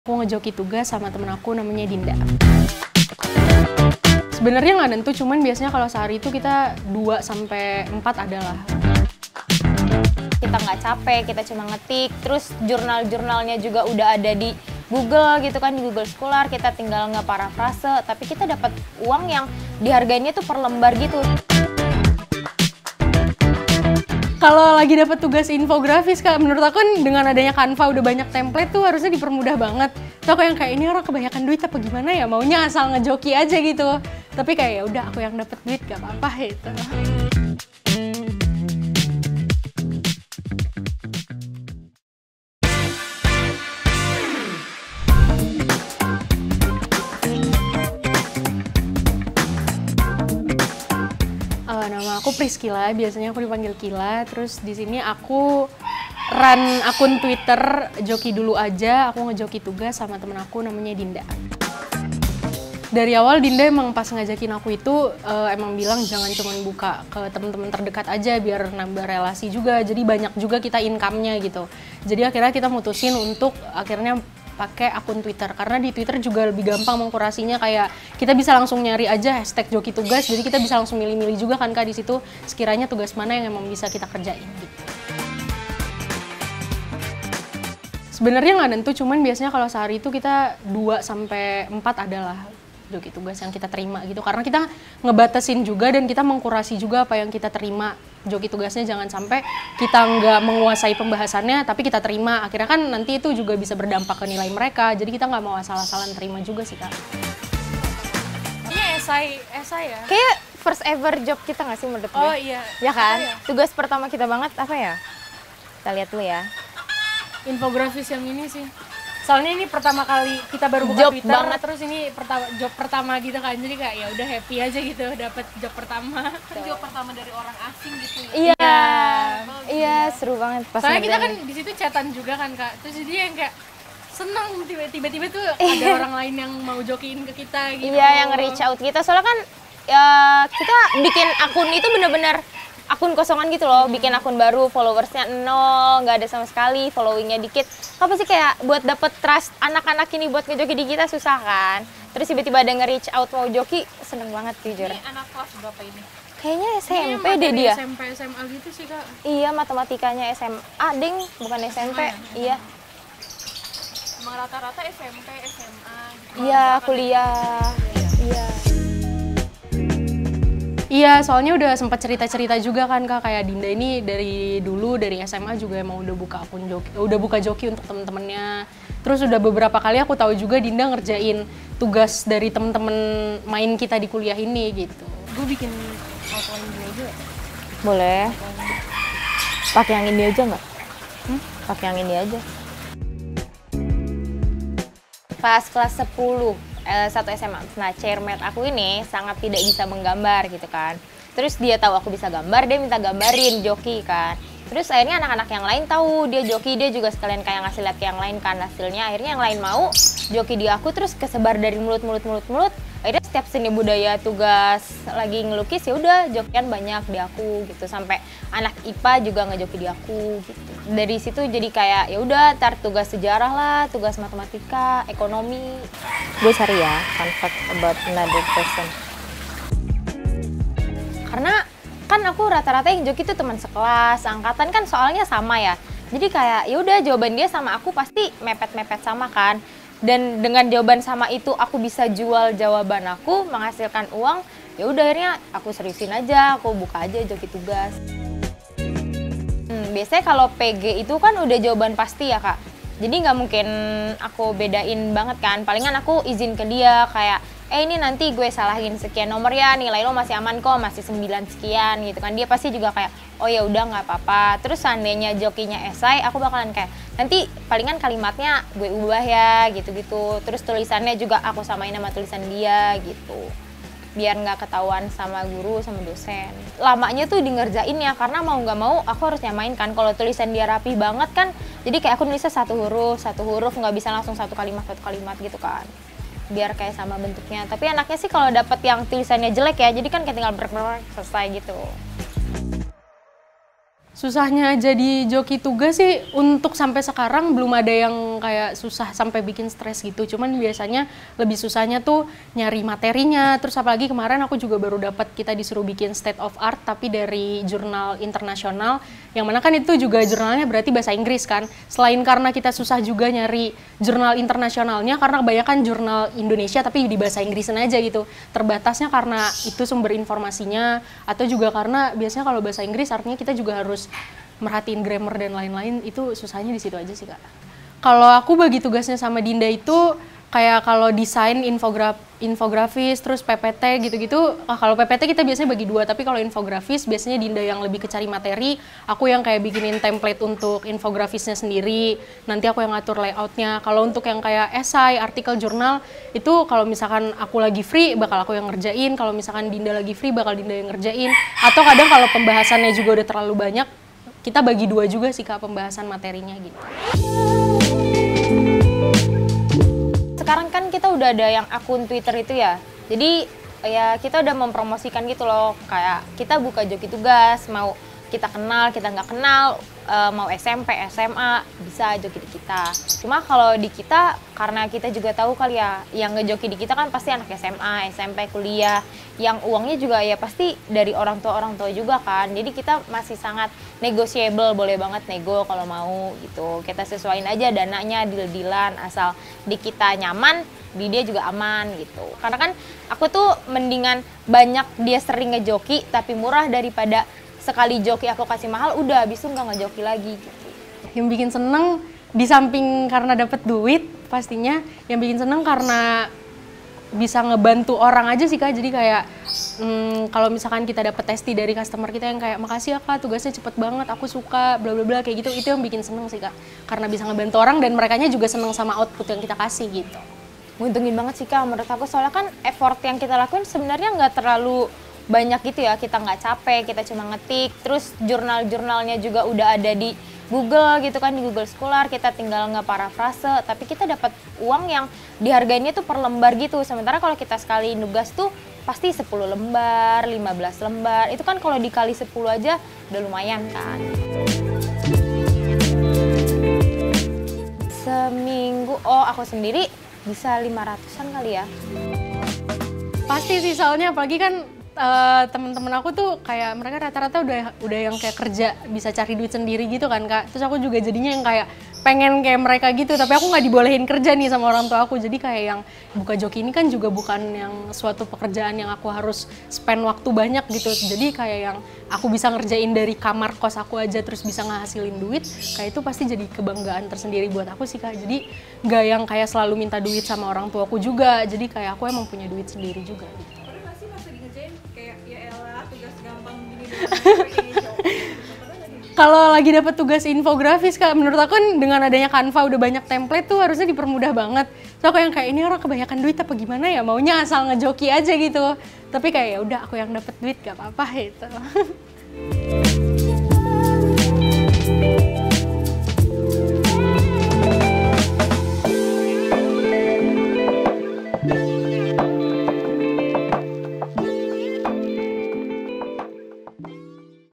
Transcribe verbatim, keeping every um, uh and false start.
Aku ngejoki tugas sama temen aku namanya Dinda. Sebenarnya nggak nentu, cuman biasanya kalau sehari itu kita dua sampai empat adalah. Kita nggak capek, kita cuma ngetik, terus jurnal-jurnalnya juga udah ada di Google gitu kan, di Google Scholar, kita tinggal ngeparafrase, tapi kita dapat uang yang dihargainya tuh per lembar gitu. Kalau lagi dapat tugas infografis, Kak, menurut aku dengan adanya Canva udah banyak template tuh harusnya dipermudah banget. Terus aku yang kayak ini orang kebanyakan duit apa gimana ya, maunya asal ngejoki aja gitu. Tapi kayak ya udah aku yang dapat duit gak apa-apa gitu. Uh, nama aku Priscila, biasanya aku dipanggil Kila. Terus di sini aku run akun Twitter Joki Dulu Aja. Aku ngejoki tugas sama temen aku namanya Dinda. Dari awal Dinda emang pas ngajakin aku itu uh, emang bilang jangan cuma buka ke teman-teman terdekat aja biar nambah relasi juga. Jadi banyak juga kita income-nya gitu. Jadi akhirnya kita mutusin untuk akhirnya pakai akun Twitter, karena di Twitter juga lebih gampang mengkurasinya, kayak kita bisa langsung nyari aja hashtag joki tugas, jadi kita bisa langsung milih-milih juga kan Kak di situ sekiranya tugas mana yang emang bisa kita kerjain gitu. Sebenarnya nggak nentu, cuman biasanya kalau sehari itu kita dua sampai empat adalah joki tugas yang kita terima gitu, karena kita ngebatasin juga dan kita mengkurasi juga apa yang kita terima. Joki tugasnya jangan sampai kita nggak menguasai pembahasannya tapi kita terima, akhirnya kan nanti itu juga bisa berdampak ke nilai mereka, jadi kita nggak mau asal-asalan terima juga sih Kak. Ini esai, esai ya? Kayak first ever job kita nggak sih menurut gue? Oh iya. Ya kan? Ya? Tugas pertama kita banget apa ya? Kita lihat dulu ya. Infografis yang ini sih. Soalnya ini pertama kali kita baru buka Job Twitter, banget. Terus ini pertama, job pertama gitu kan, jadi kayak ya udah happy aja gitu dapat job pertama. Job pertama dari orang asing gitu ya? Iya, Oh, iya seru banget. Pas soalnya kita ngerjain. kan di situ chatan juga kan Kak, terus jadi yang kayak seneng tiba-tiba tuh ada orang lain yang mau jokiin ke kita gitu. Iya, yang reach out kita. Soalnya kan ya kita bikin akun itu bener-bener akun kosongan gitu loh, bikin akun baru, followersnya nol, nggak ada sama sekali, followingnya dikit. Apa sih kayak buat dapet trust anak-anak ini buat ngejoki di kita susah kan? Terus tiba-tiba ada nge-reach out mau joki, seneng banget jujur. Ini anak kelas berapa ini? Kayaknya S M P Kayaknya deh dia. S M P, S M A gitu sih Kak. Iya, matematikanya S M A, ding, bukan S M P. Iya. Emang rata-rata S M P, S M A gitu. Iya, kuliah. Iya. Iya, soalnya udah sempat cerita-cerita juga kan Kak, kayak Dinda ini dari dulu dari S M A juga emang udah buka akun joki, udah buka joki untuk temen-temennya. Terus udah beberapa kali aku tahu juga Dinda ngerjain tugas dari temen-temen main kita di kuliah ini gitu. Gue bikin outline dulu aja. Boleh. Pakai yang ini aja nggak? Hmm? Pakai yang ini aja. Pas kelas sepuluh, eh, satu S M A. Nah, chairmate aku ini sangat tidak bisa menggambar gitu kan. Terus dia tahu aku bisa gambar, dia minta gambarin joki kan. Terus akhirnya anak-anak yang lain tahu dia joki, dia juga sekalian kayak ngasih lihat ke yang lain kan hasilnya. Akhirnya yang lain mau joki di aku, terus kesebar dari mulut mulut mulut mulut. Akhirnya setiap seni budaya tugas lagi ngelukis ya udah jokian banyak di aku gitu, sampai anak I P A juga ngejoki di aku gitu. Dari situ jadi kayak ya udah tar tugas sejarah lah, tugas matematika, ekonomi. Gue cari ya fun fact about another person. Karena kan aku rata-rata yang joki itu teman sekelas, angkatan kan soalnya sama ya. Jadi kayak ya udah jawaban dia sama aku pasti mepet-mepet sama kan. Dan dengan jawaban sama itu aku bisa jual jawaban aku, menghasilkan uang. Ya udah akhirnya aku seriusin aja, aku buka aja joki tugas. Hmm, biasanya kalau P G itu kan udah jawaban pasti ya Kak. Jadi nggak mungkin aku bedain banget kan. Palingan aku izin ke dia kayak, eh ini nanti gue salahin sekian nomor ya, nilai lo masih aman kok, masih sembilan sekian gitu kan. Dia pasti juga kayak, oh ya udah nggak apa-apa. Terus seandainya jokinya esai, aku bakalan kayak, nanti palingan kalimatnya gue ubah ya gitu-gitu. Terus tulisannya juga aku samain sama tulisan dia gitu. Biar nggak ketahuan sama guru, sama dosen. Lamanya tuh di ngerjain ya, karena mau nggak mau aku harus nyamain kan. Kalau tulisan dia rapi banget kan, jadi kayak aku nulisnya satu huruf, satu huruf, nggak bisa langsung satu kalimat, satu kalimat gitu kan. Biar kayak sama bentuknya. Tapi anaknya sih kalau dapet yang tulisannya jelek ya, jadi kan kayak tinggal brek-brek selesai gitu. Susahnya jadi joki tugas sih untuk sampai sekarang belum ada yang kayak susah sampai bikin stres gitu. Cuman biasanya lebih susahnya tuh nyari materinya. Terus apalagi kemarin aku juga baru dapat kita disuruh bikin state of art tapi dari jurnal internasional. Yang mana kan itu juga jurnalnya berarti bahasa Inggris kan. Selain karena kita susah juga nyari jurnal internasionalnya karena kebanyakan jurnal Indonesia tapi di bahasa Inggrisan aja gitu. Terbatasnya karena itu sumber informasinya atau juga karena biasanya kalau bahasa Inggris artinya kita juga harus merhatiin grammar dan lain-lain, itu susahnya di situ aja sih Kak. Kalau aku bagi tugasnya sama Dinda itu kayak kalau desain infograf infografis terus P P T gitu-gitu. Ah, kalau P P T kita biasanya bagi dua, tapi kalau infografis biasanya Dinda yang lebih ke cari materi, aku yang kayak bikinin template untuk infografisnya sendiri. Nanti aku yang ngatur layoutnya. Kalau untuk yang kayak esai, artikel jurnal itu kalau misalkan aku lagi free bakal aku yang ngerjain. Kalau misalkan Dinda lagi free bakal Dinda yang ngerjain. Atau kadang kalau pembahasannya juga udah terlalu banyak, kita bagi dua juga sih Kak pembahasan materinya gitu. Sekarang kan kita udah ada yang akun Twitter itu ya, jadi ya kita udah mempromosikan gitu loh, kayak kita buka joki tugas, mau kita kenal, kita nggak kenal, e, mau S M P, S M A, bisa joki di kita. Cuma kalau di kita, karena kita juga tahu kali ya, yang ngejoki di kita kan pasti anak S M A, S M P, kuliah, yang uangnya juga ya pasti dari orang tua orang tua juga kan, jadi kita masih sangat negotiable, boleh banget nego kalau mau gitu. Kita sesuaiin aja dananya, deal-dealan, asal di kita nyaman, di dia juga aman gitu. Karena kan aku tuh mendingan banyak dia sering ngejoki tapi murah daripada sekali joki aku kasih mahal, udah habis itu nggak ngejoki lagi gitu. Yang bikin seneng di samping karena dapat duit pastinya, yang bikin seneng karena bisa ngebantu orang aja sih Kak. Jadi kayak hmm, kalau misalkan kita dapat testi dari customer kita yang kayak makasih ya Kak, tugasnya cepet banget, aku suka bla bla bla kayak gitu, itu yang bikin seneng sih Kak. Karena bisa ngebantu orang dan merekanya juga seneng sama output yang kita kasih gitu. Nguntungin banget sih Kak menurut aku, soalnya kan effort yang kita lakuin sebenarnya nggak terlalu banyak gitu ya, kita nggak capek, kita cuma ngetik, terus jurnal-jurnalnya juga udah ada di Google gitu kan, di Google Scholar, kita tinggal ngeparafrase, tapi kita dapat uang yang dihargainya tuh per lembar gitu. Sementara kalau kita sekali nugas tuh pasti sepuluh lembar, lima belas lembar, itu kan kalau dikali sepuluh aja udah lumayan kan. Seminggu, oh aku sendiri bisa lima ratusan kali ya. Pasti sih, soalnya apalagi kan Uh, teman-teman aku tuh kayak mereka rata-rata udah udah yang kayak kerja bisa cari duit sendiri gitu kan Kak. Terus aku juga jadinya yang kayak pengen kayak mereka gitu, tapi aku nggak dibolehin kerja nih sama orang tua aku. Jadi kayak yang buka joki ini kan juga bukan yang suatu pekerjaan yang aku harus spend waktu banyak gitu. Jadi kayak yang aku bisa ngerjain dari kamar kos aku aja terus bisa ngehasilin duit, kayak itu pasti jadi kebanggaan tersendiri buat aku sih Kak. Jadi nggak yang kayak selalu minta duit sama orang tua aku juga. Jadi kayak aku emang punya duit sendiri juga gitu. Kalau lagi dapat tugas infografis Kak, menurut aku kan dengan adanya Canva udah banyak template tuh harusnya dipermudah banget. So aku yang kayak ini orang kebanyakan duit apa gimana ya, maunya asal ngejoki aja gitu. Tapi kayak ya udah aku yang dapat duit gak apa-apa gitu.